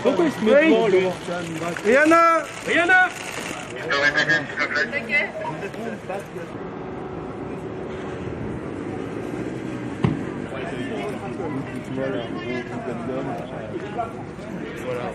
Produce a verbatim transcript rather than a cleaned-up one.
Pourquoi il se met devant, lui? Rihanna! Rihanna! Voilà.